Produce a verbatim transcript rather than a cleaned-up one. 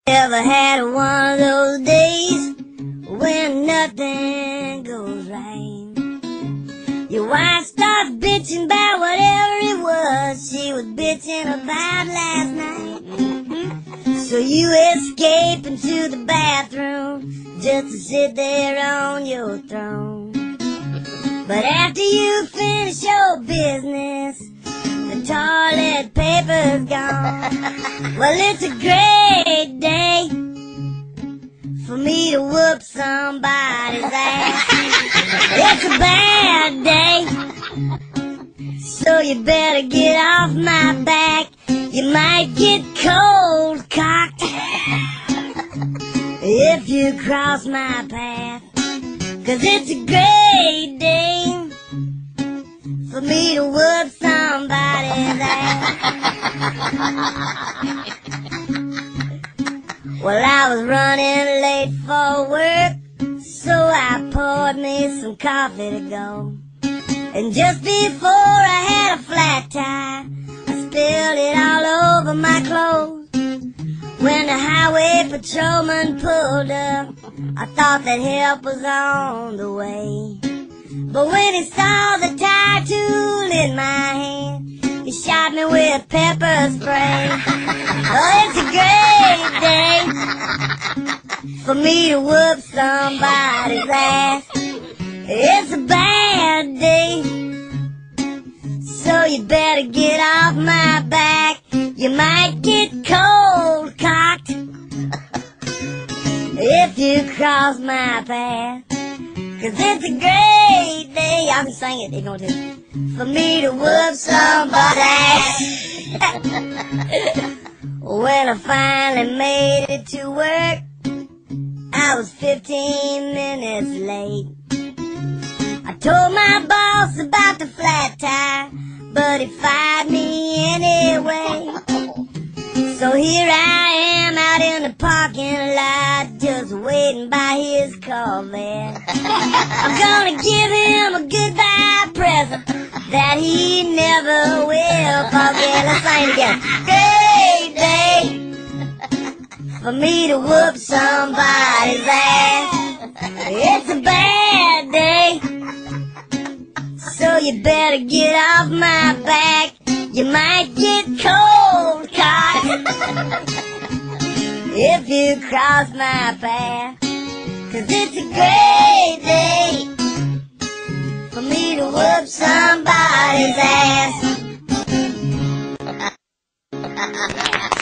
Ever had one of those days when nothing goes right? Your wife starts bitching about whatever it was she was bitching about last night. So you escape into the bathroom just to sit there on your throne. But after you finish your business, the toilet paper's gone. Well, it's a great day for me to whoop somebody's ass. It's a bad day, so you better get off my back. You might get cold cocked if you cross my path. 'Cause it's a great day for me to whoop somebody's ass. Well, I was running late for work, so I poured me some coffee to go. And just before I had a flat tire, I spilled it all over my clothes. When the highway patrolman pulled up, I thought that help was on the way. But when he saw the tire tool in my hand, he shot me with pepper spray. Oh, it's a great day for me to whoop somebody's ass. It's a bad day, so you better get off my back. You might get cold cocked if you cross my path. 'Cause it's a great day, y'all can sing it if you want to, for me to whoop somebody's ass. When I finally made it to work, I was fifteen minutes late. I told my boss about the flat tire, but he fired me anyway. So here I am out in the parking lot, just waiting by his Corvette. I'm gonna give him a goodbye present that he never will forget. Let's sing it again. Great day for me to whoop somebody's ass. It's a bad day, so you better get off my back. You might get cold cocked if you cross my path. 'Cause it's a great day for me to whoop somebody's ass.